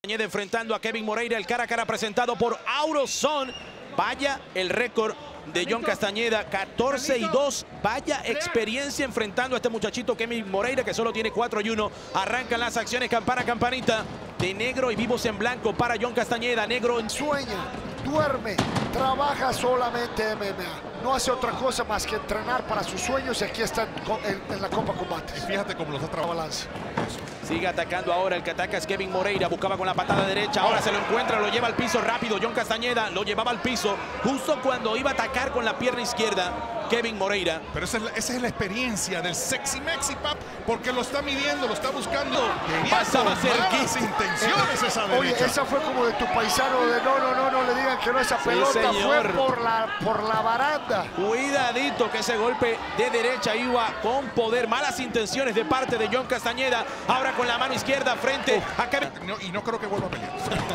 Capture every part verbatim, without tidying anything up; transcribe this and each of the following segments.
Enfrentando a Kevin Moreira, el cara a cara presentado por Auroson. Vaya el récord de John Castañeda, catorce y dos. Vaya experiencia enfrentando a este muchachito Kevin Moreira, que solo tiene cuatro y uno. Arrancan las acciones, campana, campanita. De negro y vivos en blanco para John Castañeda. Negro en... Sueña, duerme, trabaja solamente M M A. No hace otra cosa más que entrenar para sus sueños y aquí está en, en, en la Copa Combate. Y fíjate cómo los otros balance. Sigue atacando ahora, el que ataca es Kevin Moreira, buscaba con la patada derecha, ahora se lo encuentra, lo lleva al piso rápido. John Castañeda lo llevaba al piso justo cuando iba a atacar con la pierna izquierda Kevin Moreira. Pero esa es la, esa es la experiencia del Sexy Mexi, pap, porque lo está midiendo, lo está buscando. Pasaba a ser malas intenciones esa derecha. Oye, esa fue como de tu paisano de no, no, no, no le digan que no, esa Sí, pelota señor. fue por la, por la baranda. Cuidadito que ese golpe de derecha iba con poder. Malas intenciones de parte de John Castañeda. Ahora con la mano izquierda frente a Kevin. No, y no creo que vuelva a pelear.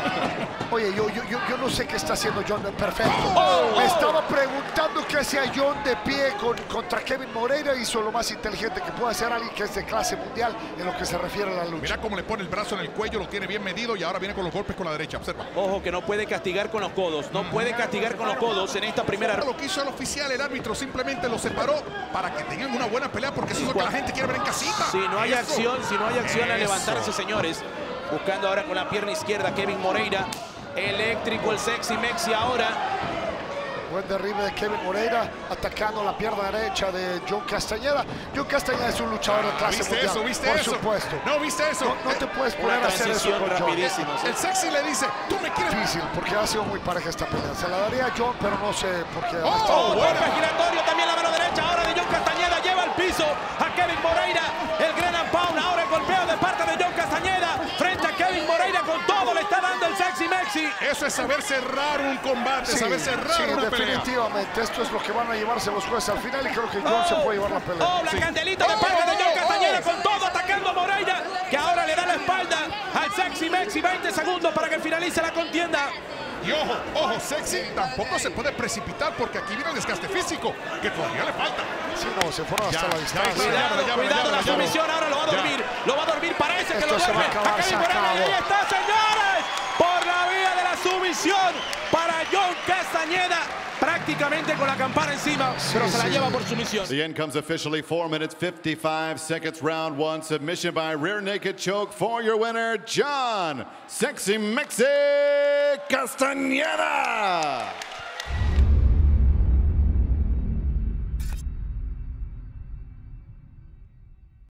Oye, yo, yo, yo, yo no sé qué está haciendo John. Perfecto. Oh, Me oh. estaba preguntando qué hacía John de pie con, contra Kevin Moreira. Hizo lo más inteligente que puede hacer alguien que es de clase mundial en lo que se refiere a la lucha. Mira cómo le pone el brazo en el cuello, lo tiene bien medido y ahora viene con los golpes con la derecha. Observa. Ojo que no puede castigar con los codos. No puede castigar con los codos en esta primera. Lo que hizo el oficial, el árbitro, simplemente lo separó para que tengan una buena pelea, porque eso es lo que la gente quiere ver en casita. Si no hay Eso. acción, si no hay acción a Eso. levantarse, señores. Buscando ahora con la pierna izquierda Kevin Moreira. Eléctrico el Sexy Mexi ahora. Buen derribe de Kevin Moreira, atacando la pierna derecha de John Castañeda. John Castañeda es un luchador de clase ¿Viste mundial, eso? ¿Viste por eso? supuesto. No, ¿viste eso? No, no te puedes Una poner a hacer eso transición con John. rapidísima. ¿sí? El Sexy le dice, tú me quieres... Difícil, porque ha sido muy pareja esta pelea. Se la daría a John, pero no sé por qué. Oh, Está- buena. Golpe giratorio, también la mano derecha ahora de John Castañeda. Lleva al piso a Kevin Moreira. El gran pound, ahora el golpeo de parte de John Castañeda. Frente a Kevin Moreira con todo le está dando el Sexy Mexi. Eso es saber cerrar un combate, Sí, saber cerrar sí, una pelea. definitivamente. Esto es lo que van a llevarse los jueces al final y creo que John se puede llevar la pelea. Oh, la Sí. candelita de Oh, parte de John oh, Castañeda oh. con todo atacando a Moreira, que ahora le da la espalda al Sexy Mexi. veinte segundos para que finalice la contienda. Y ojo, ojo, Sexy tampoco se puede precipitar porque aquí viene el desgaste físico, que todavía le falta. Sí, no, se fueron hasta Ya, la ya, distancia. ya, Cuidado, ya, ya, cuidado ya, la ya, ya. sumisión, ahora lo va a Ya. dormir, lo va a dormir, parece que Esto lo se va a duerme acabar, a Kevin se Moreira, y acabó. ahí está, señores, por la vía de la sumisión para John Castañeda, prácticamente con la campana encima, pero se la sí. lleva por sumisión. The end comes officially four minutes, fifty-five seconds, round one. Submission by rear naked choke for your winner, John Sexy Mexi Castañeda.